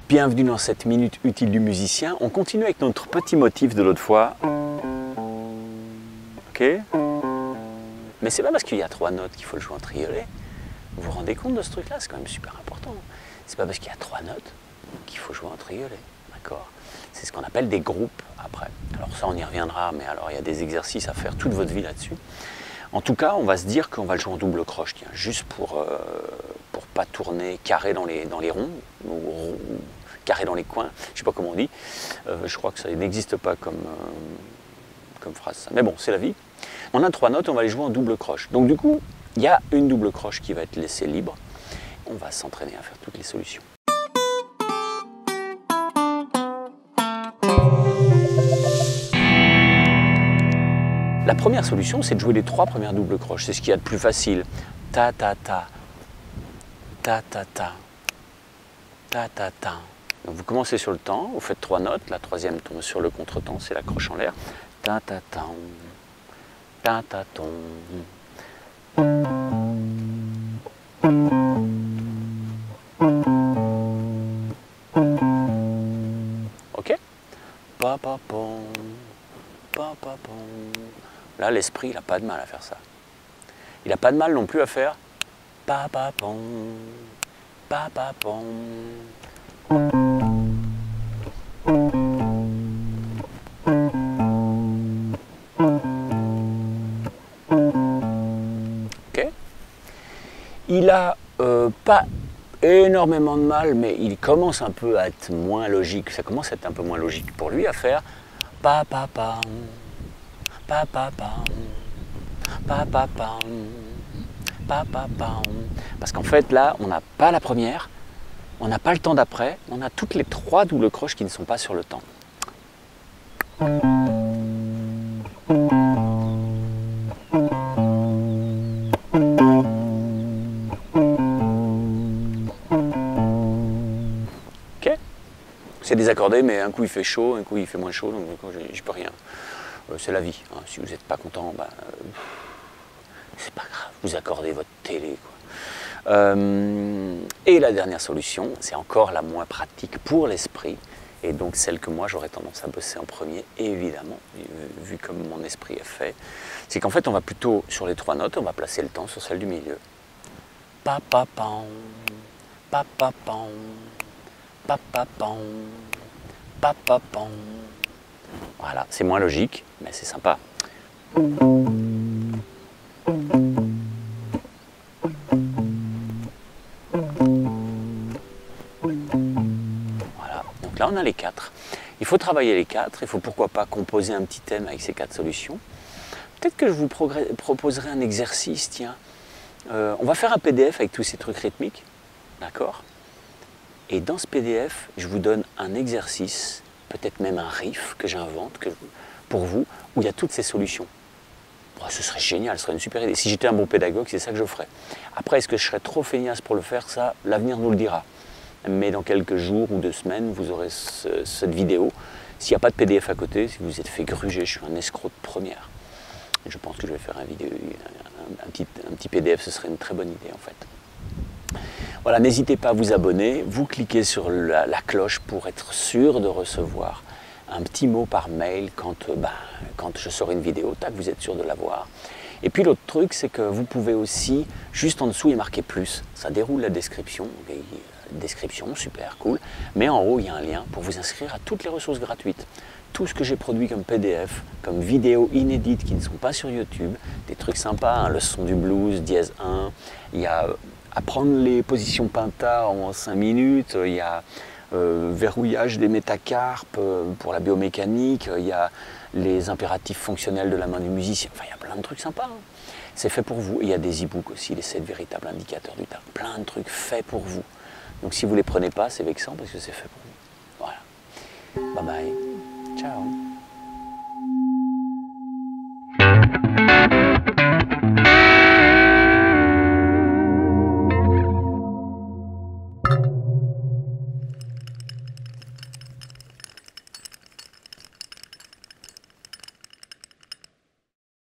Bienvenue dans cette minute utile du musicien. On continue avec notre petit motif de l'autre fois. Ok? Mais c'est pas parce qu'il y a 3 notes qu'il faut le jouer en triolet. Vous vous rendez compte de ce truc-là? C'est quand même super important. C'est pas parce qu'il y a 3 notes qu'il faut jouer en triolet. D'accord? C'est ce qu'on appelle des groupes après. Alors ça, on y reviendra, mais alors il y a des exercices à faire toute votre vie là-dessus. En tout cas, on va se dire qu'on va le jouer en double croche, tiens, juste pour pas tourner carré dans les ronds, ou carré dans les coins, je ne sais pas comment on dit. Je crois que ça n'existe pas comme phrase, ça. Mais bon, c'est la vie. On a 3 notes, on va les jouer en double croche. Donc du coup, il y a une double croche qui va être laissée libre. On va s'entraîner à faire toutes les solutions. La première solution, c'est de jouer les 3 premières doubles croches. C'est ce qu'il y a de plus facile. Ta, ta, ta. Ta, ta, ta. Ta, ta, ta. Donc vous commencez sur le temps, vous faites 3 notes. La troisième tombe sur le contretemps, c'est la croche en l'air. Ta, ta, ta. Ta, ta, ton. Ok? Pa, pa, pom. Pa, pa, pom. Là, l'esprit, il n'a pas de mal à faire ça. Il n'a pas de mal non plus à faire pa pa pom, pa pa pom. Ok. Il a pas énormément de mal, mais il commence un peu à être moins logique. Ça commence à être un peu moins logique pour lui à faire pa pa pam. Pa pa pam, pa pa pam, pa pa pam. Parce qu'en fait là, on n'a pas la première, on n'a pas le temps d'après, on a toutes les 3 doubles croches qui ne sont pas sur le temps. Ok? C'est désaccordé, mais un coup il fait chaud, un coup il fait moins chaud, donc je peux rien. C'est la vie. Hein. Si vous n'êtes pas content, ben, c'est pas grave, vous accordez votre télé. Quoi. Et la dernière solution, c'est encore la moins pratique pour l'esprit, et donc celle que moi j'aurais tendance à bosser en premier, évidemment, vu comme mon esprit est fait, c'est qu'en fait on va plutôt, sur les 3 notes, on va placer le temps sur celle du milieu. Pa pa pam, pa pa pam, pa pa pam, pa pa pam. Voilà, c'est moins logique, mais c'est sympa. Voilà, donc là on a les 4. Il faut travailler les 4, il faut pourquoi pas composer un petit thème avec ces 4 solutions. Peut-être que je vous proposerai un exercice, tiens. On va faire un PDF avec tous ces trucs rythmiques, d'accord? Et dans ce PDF, je vous donne un exercice, peut-être même un riff que j'invente pour vous, où il y a toutes ces solutions. Bon, ce serait génial, ce serait une super idée. Si j'étais un bon pédagogue, c'est ça que je ferais. Après, est-ce que je serais trop feignasse pour le faire? Ça, l'avenir nous le dira. Mais dans quelques jours ou 2 semaines, vous aurez cette vidéo. S'il n'y a pas de PDF à côté, si vous êtes fait gruger, je suis un escroc de première. Et je pense que je vais faire un petit PDF, ce serait une très bonne idée en fait. Voilà, n'hésitez pas à vous abonner, vous cliquez sur la cloche pour être sûr de recevoir un petit mot par mail quand je sors une vidéo, tac, vous êtes sûr de l'avoir. Et puis l'autre truc, c'est que vous pouvez aussi, juste en dessous, il est marqué plus, ça déroule la description, description, super, cool, mais en haut, il y a un lien pour vous inscrire à toutes les ressources gratuites. Tout ce que j'ai produit comme PDF, comme vidéos inédites qui ne sont pas sur YouTube, des trucs sympas, hein, leçon du blues, dièse 1, il y a apprendre les positions penta en 5 minutes, il y a verrouillage des métacarpes pour la biomécanique, il y a les impératifs fonctionnels de la main du musicien, enfin il y a plein de trucs sympas. Hein. C'est fait pour vous. Et il y a des e-books aussi, les 7 véritables indicateurs du temps. Plein de trucs faits pour vous. Donc si vous ne les prenez pas, c'est vexant parce que c'est fait pour vous. Voilà. Bye bye. Ciao.